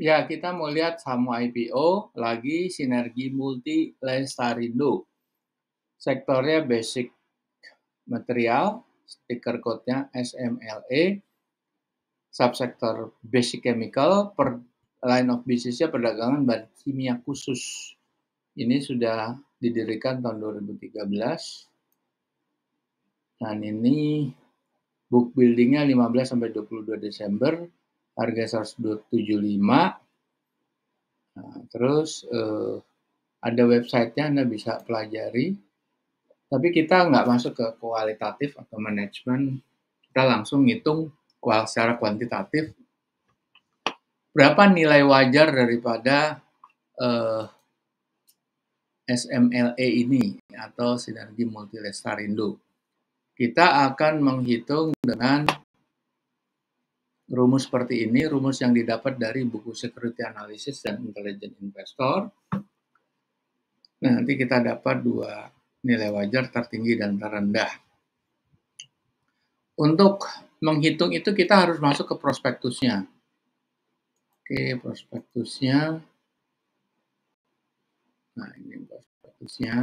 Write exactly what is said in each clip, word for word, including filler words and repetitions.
Ya, kita mau lihat saham I P O lagi Sinergi Multi Lestarindo. Sektornya basic material, stiker code-nya S M L E. Subsektor basic chemical, per line of business-nya perdagangan bahan kimia khusus. Ini sudah didirikan tahun dua ribu tiga belas. Dan ini book building-nya lima belas sampai dua puluh dua Desember, harga seratus tujuh puluh lima. Nah, terus eh, ada website-nya, Anda bisa pelajari. Tapi kita nggak masuk ke kualitatif atau manajemen, kita langsung ngitung secara kuantitatif berapa nilai wajar daripada eh, S M L E ini atau Sinergi Multi Lestarindo. Kita akan menghitung dengan rumus seperti ini, rumus yang didapat dari buku Security Analysis dan Intelligent Investor. Nah, nanti kita dapat dua nilai wajar tertinggi dan terendah. Untuk menghitung itu kita harus masuk ke prospektusnya. Oke, prospektusnya. Nah, ini prospektusnya.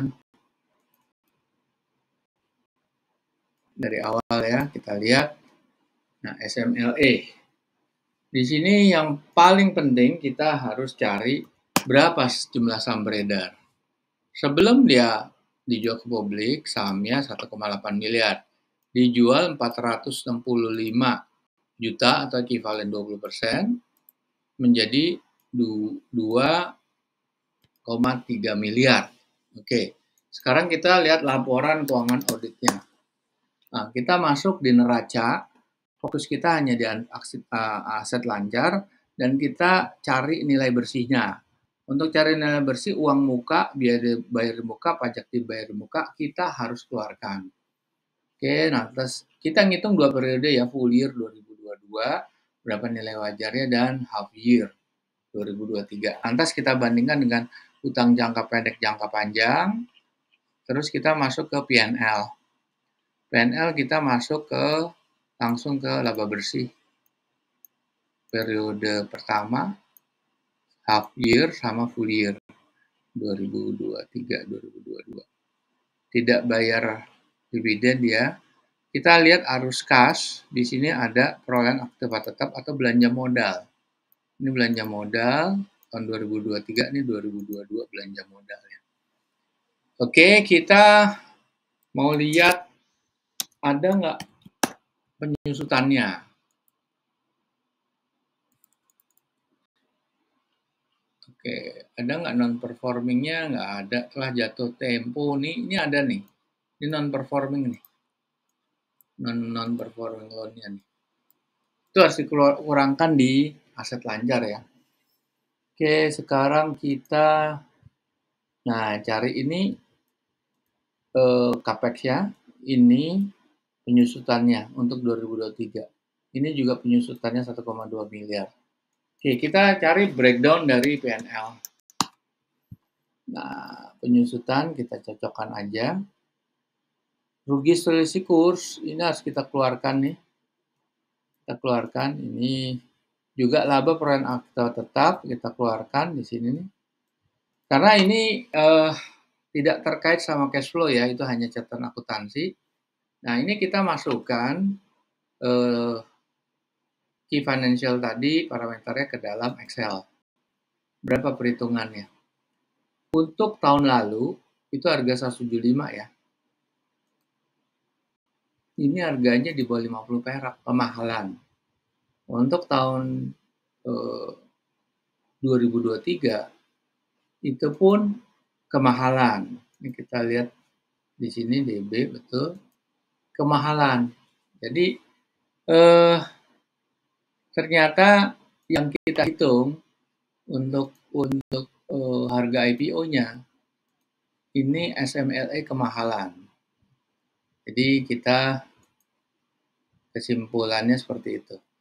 Dari awal ya, kita lihat. Nah, S M L E. Di sini yang paling penting kita harus cari berapa jumlah saham beredar. Sebelum dia dijual ke publik, sahamnya satu koma delapan miliar. Dijual empat ratus enam puluh lima juta atau ekivalen dua puluh persen menjadi dua koma tiga miliar. Oke, sekarang kita lihat laporan keuangan auditnya. Nah, kita masuk di neraca, fokus kita hanya di aset lancar, dan kita cari nilai bersihnya. Untuk cari nilai bersih, uang muka, biaya bayar muka, pajak dibayar muka, kita harus keluarkan. Oke, nah terus kita ngitung dua periode ya, full year dua ribu dua puluh dua, berapa nilai wajarnya, dan half year dua ribu dua puluh tiga. Lantas kita bandingkan dengan utang jangka pendek, jangka panjang, terus kita masuk ke P and L. P and L kita masuk ke langsung ke laba bersih. Periode pertama, half year sama full year dua ribu dua puluh tiga dua ribu dua puluh dua. Tidak bayar dividen ya. Kita lihat arus kas, di sini ada perolehan aktiva tetap atau belanja modal. Ini belanja modal tahun dua ribu dua puluh tiga, ini dua ribu dua puluh dua belanja modal ya. Oke, kita mau lihat ada nggak penyusutannya. Oke, ada nggak non-performingnya? Nggak ada, telah jatuh tempo nih, ini ada nih. Ini non-performing nih. Non-performing loan-nya nih. Itu harus dikurangkan di aset lancar ya. Oke, sekarang kita, nah cari ini eh, capex-nya, ini penyusutannya untuk dua ribu dua puluh tiga. Ini juga penyusutannya satu koma dua miliar. Oke, kita cari breakdown dari P and L. Nah, penyusutan kita cocokkan aja. Rugi selisih kurs, ini harus kita keluarkan nih. Kita keluarkan, ini juga laba perolehan aktiva tetap, kita keluarkan di sini nih. Karena ini eh, tidak terkait sama cash flow ya, itu hanya catatan akuntansi. Nah, ini kita masukkan eh, key financial tadi, parameternya ke dalam Excel. Berapa perhitungannya? Untuk tahun lalu, itu harga seratus tujuh puluh lima ya. Ini harganya di bawah lima puluh perak, kemahalan. Untuk tahun eh, dua ribu dua puluh tiga, itu pun kemahalan. Ini kita lihat di sini D B, betul. Kemahalan. Jadi, eh, ternyata yang kita hitung untuk untuk eh, harga I P O-nya, ini S M L E kemahalan. Jadi kita kesimpulannya seperti itu.